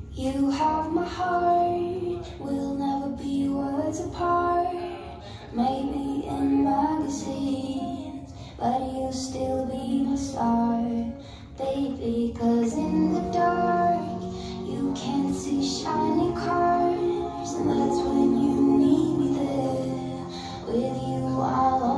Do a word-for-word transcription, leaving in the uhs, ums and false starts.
You have my heart, we'll never be worlds apart. Maybe in magazines, but you'll still be my star, baby. Cause in the dark, you can't see shiny cars, and that's when you need me there. With you, I'll